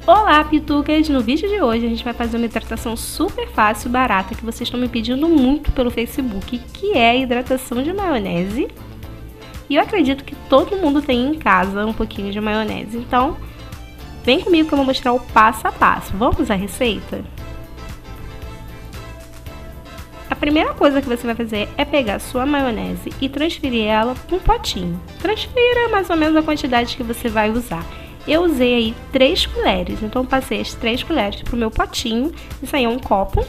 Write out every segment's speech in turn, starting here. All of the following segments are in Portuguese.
Olá, pitucas! No vídeo de hoje a gente vai fazer uma hidratação super fácil e barata que vocês estão me pedindo muito pelo Facebook, que é a hidratação de maionese. E eu acredito que todo mundo tem em casa um pouquinho de maionese, então vem comigo que eu vou mostrar o passo a passo. Vamos à receita? A primeira coisa que você vai fazer é pegar a sua maionese e transferir ela para um potinho. Transfira mais ou menos a quantidade que você vai usar. Eu usei aí 3 colheres, então passei as 3 colheres para o meu potinho, isso aí é um copo.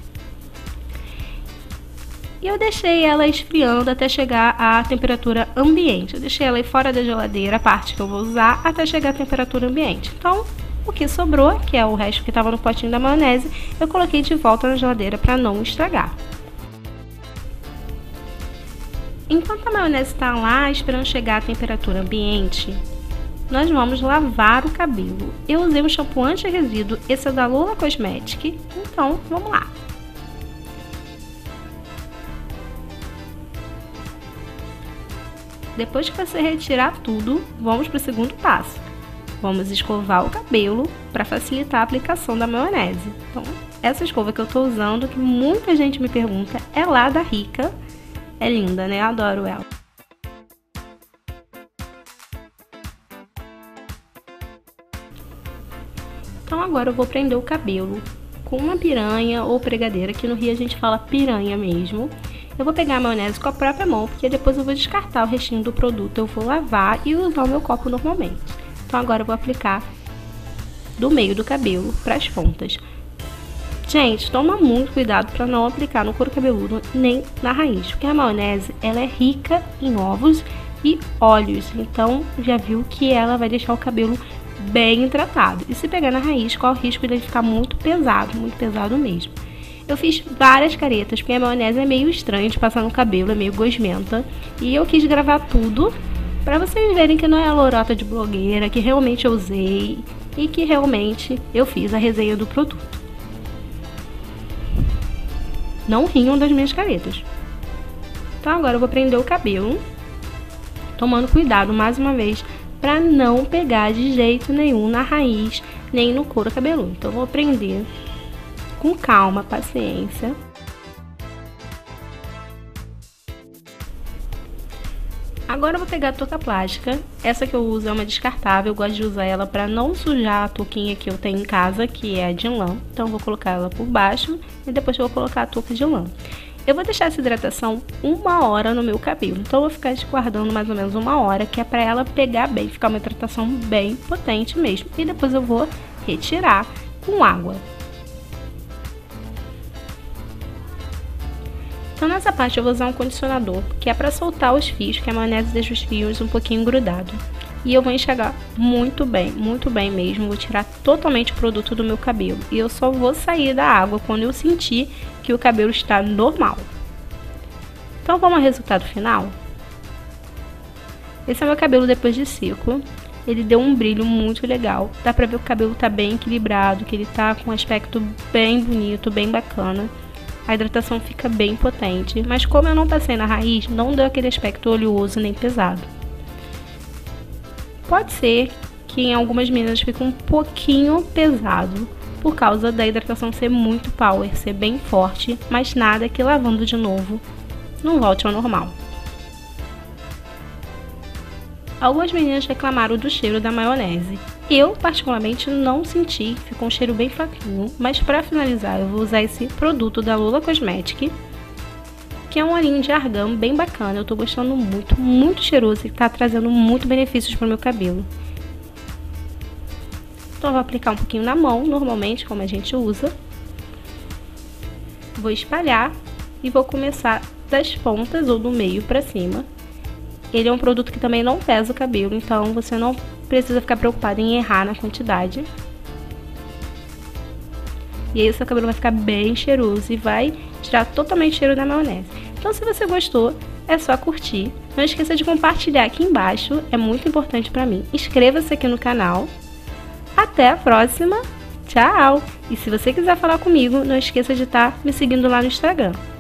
E eu deixei ela esfriando até chegar à temperatura ambiente. Eu deixei ela aí fora da geladeira, a parte que eu vou usar, até chegar à temperatura ambiente. Então, o que sobrou, que é o resto que estava no potinho da maionese, eu coloquei de volta na geladeira para não estragar. Enquanto a maionese está lá esperando chegar à temperatura ambiente, nós vamos lavar o cabelo. Eu usei um shampoo anti-resíduo, esse é da Lula Cosmetics, então vamos lá. Depois que você retirar tudo, vamos para o segundo passo. Vamos escovar o cabelo para facilitar a aplicação da maionese. Então, essa escova que eu estou usando, que muita gente me pergunta, é lá da Rica. É linda, né? Eu adoro ela. Então agora eu vou prender o cabelo com uma piranha ou pregadeira, que no Rio a gente fala piranha mesmo. Eu vou pegar a maionese com a própria mão, porque depois eu vou descartar o restinho do produto, eu vou lavar e usar o meu copo normalmente. Então agora eu vou aplicar do meio do cabelo para as pontas. Gente, toma muito cuidado para não aplicar no couro cabeludo nem na raiz, porque a maionese ela é rica em ovos e óleos, então já viu que ela vai deixar o cabelo bem tratado. E se pegar na raiz, corre o risco de ele ficar muito pesado mesmo. Eu fiz várias caretas, porque a maionese é meio estranha de passar no cabelo, é meio gosmenta. E eu quis gravar tudo para vocês verem que não é a lorota de blogueira, que realmente eu usei e que realmente eu fiz a resenha do produto. Não riam das minhas caretas. Então agora eu vou prender o cabelo, tomando cuidado mais uma vez para não pegar de jeito nenhum na raiz, nem no couro cabeludo. Então eu vou prender com calma, paciência. Agora eu vou pegar a touca plástica. Essa que eu uso é uma descartável, eu gosto de usar ela para não sujar a touquinha que eu tenho em casa, que é de lã. Então eu vou colocar ela por baixo e depois eu vou colocar a touca de lã. Eu vou deixar essa hidratação 1 hora no meu cabelo, então eu vou ficar guardando mais ou menos 1 hora, que é para ela pegar bem, ficar uma hidratação bem potente mesmo. E depois eu vou retirar com água. Então nessa parte eu vou usar um condicionador, que é para soltar os fios, que a maionese deixa os fios um pouquinho grudados. E eu vou enxaguar muito bem mesmo, vou tirar totalmente o produto do meu cabelo. E eu só vou sair da água quando eu sentir que o cabelo está normal. Então vamos ao resultado final? Esse é o meu cabelo depois de seco. Ele deu um brilho muito legal. Dá pra ver que o cabelo tá bem equilibrado, que ele tá com um aspecto bem bonito, bem bacana. A hidratação fica bem potente, mas como eu não passei na raiz, não deu aquele aspecto oleoso nem pesado. Pode ser que em algumas meninas fique um pouquinho pesado, por causa da hidratação ser muito power, ser bem forte, mas nada que lavando de novo não volte ao normal. Algumas meninas reclamaram do cheiro da maionese. Eu, particularmente, não senti, ficou um cheiro bem fraquinho, mas para finalizar eu vou usar esse produto da Lula Cosmetics, que é um olhinho de argão bem bacana. Eu tô gostando muito cheiroso e tá trazendo muito benefícios pro meu cabelo. Então eu vou aplicar um pouquinho na mão, normalmente, como a gente usa. Vou espalhar e vou começar das pontas ou do meio pra cima. Ele é um produto que também não pesa o cabelo, então você não precisa ficar preocupado em errar na quantidade. E aí o seu cabelo vai ficar bem cheiroso e vai tirar totalmente o cheiro da maionese. Então se você gostou, é só curtir. Não esqueça de compartilhar aqui embaixo, é muito importante pra mim. Inscreva-se aqui no canal. Até a próxima. Tchau! E se você quiser falar comigo, não esqueça de estar me seguindo lá no Instagram.